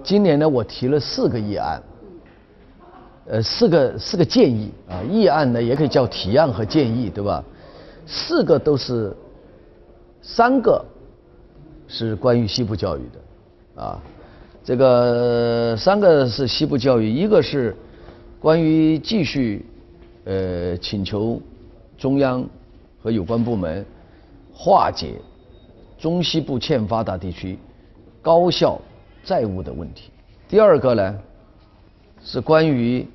今年呢，我提了4个议案，四个建议啊。议案呢也可以叫提案和建议，对吧？4个都是，3个是关于西部教育的，啊，这个3个是西部教育，一个是关于继续请求中央和有关部门化解中西部欠发达地区高校债务的问题。第2个呢是关于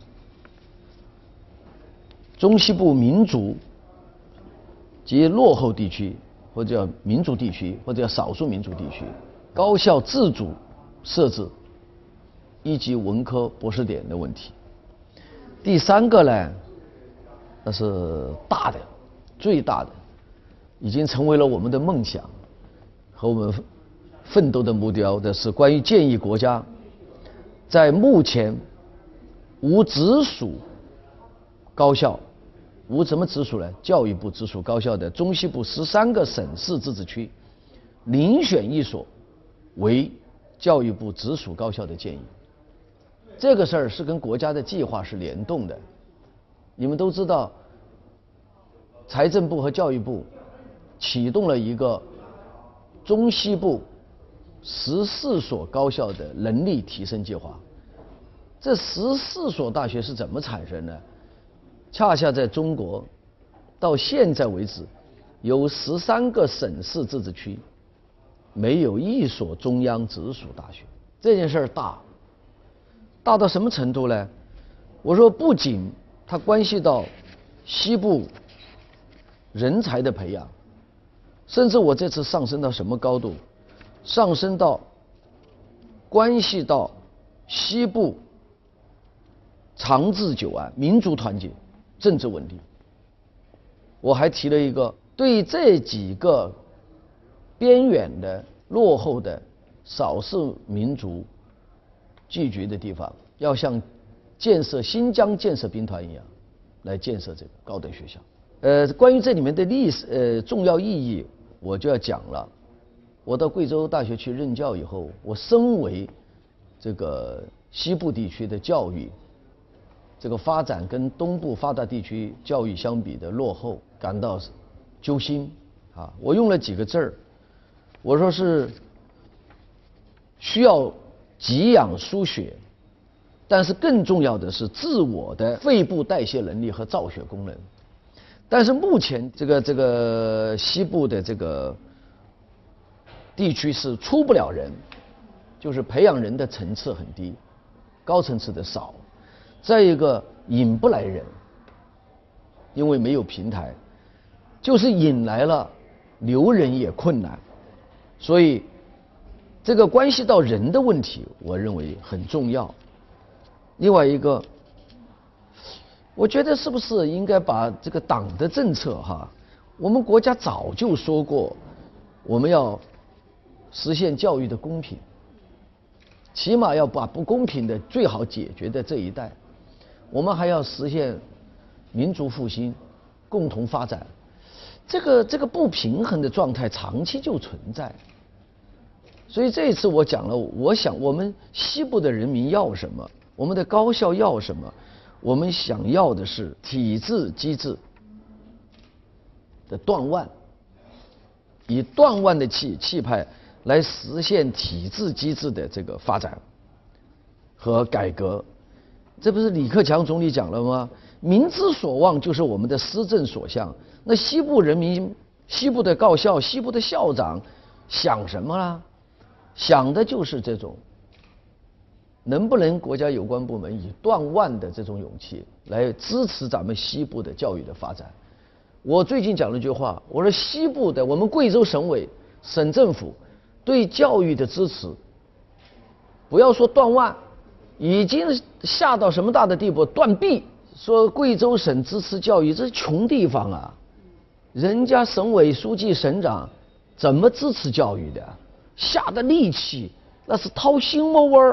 中西部民族及落后地区，或者叫民族地区，或者叫少数民族地区高校自主设置1级文科博士点的问题。第3个呢，那是大的，最大的，已经成为了我们的梦想和我们奋斗的目标的是关于建议国家在目前无直属高校，无什么直属呢？教育部直属高校的中西部13个省市自治区，遴选1所为教育部直属高校的建议。这个事儿是跟国家的计划是联动的。你们都知道，财政部和教育部启动了一个中西部14所高校的能力提升计划。这14所大学是怎么产生的？恰恰在中国到现在为止，有13个省市自治区没有1所中央直属大学。这件事儿大到什么程度呢？我说不仅它关系到西部人才的培养，甚至我这次上升到什么高度？上升到关系到西部长治久安、民族团结、政治稳定。我还提了一个，对这几个边远的、落后的少数民族聚集的地方，要像建设新疆建设兵团一样，来建设这个高等学校。关于这里面的历史重要意义，我就要讲了。我到贵州大学去任教以后，我身为这个西部地区的教育这个发展跟东部发达地区教育相比的落后，感到揪心啊！我用了几个字儿，我说是需要给养输血，但是更重要的是自我的肺部代谢能力和造血功能。但是目前这个西部的这个地区是出不了人，就是培养人的层次很低，高层次的少。再一个引不来人，因为没有平台，就是引来了留人也困难。所以这个关系到人的问题，我认为很重要。另外一个，我觉得是不是应该把这个党的政策我们国家早就说过，我们要实现教育的公平，起码要把不公平的最好解决的这一代，我们还要实现民族复兴、共同发展。这个不平衡的状态长期就存在。所以这一次我讲了，我想我们西部的人民要什么，我们的高校要什么，我们想要的是体制机制的断腕，以断腕的气派来实现体制机制的这个发展和改革。这不是李克强总理讲了吗？民之所望就是我们的施政所向。那西部人民、西部的高校、西部的校长想什么啦？想的就是这种，能不能国家有关部门以断腕的这种勇气来支持咱们西部的教育的发展？我最近讲了一句话，我说西部的我们贵州省委、省政府对教育的支持，不要说断腕，已经下到什么大的地步？断臂。说贵州省支持教育，这是穷地方啊！人家省委书记、省长怎么支持教育的？下的力气那是掏心窝窝，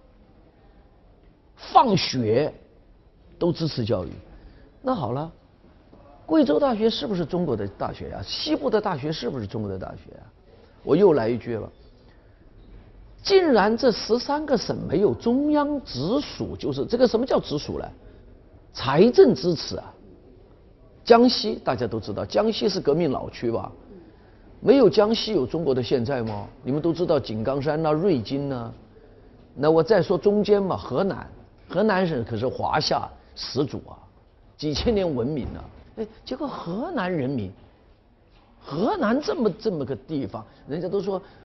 放血都支持教育。那好了，贵州大学是不是中国的大学呀？西部的大学是不是中国的大学呀？我又来一句了， 竟然这13个省没有中央直属，就是这个什么叫直属呢？财政支持啊。江西大家都知道，江西是革命老区吧？没有江西有中国的现在吗？你们都知道井冈山呐、瑞金呐。那我再说中间嘛，河南省可是华夏始祖啊，几千年文明啊。哎，结果河南人民，河南这么个地方，人家都说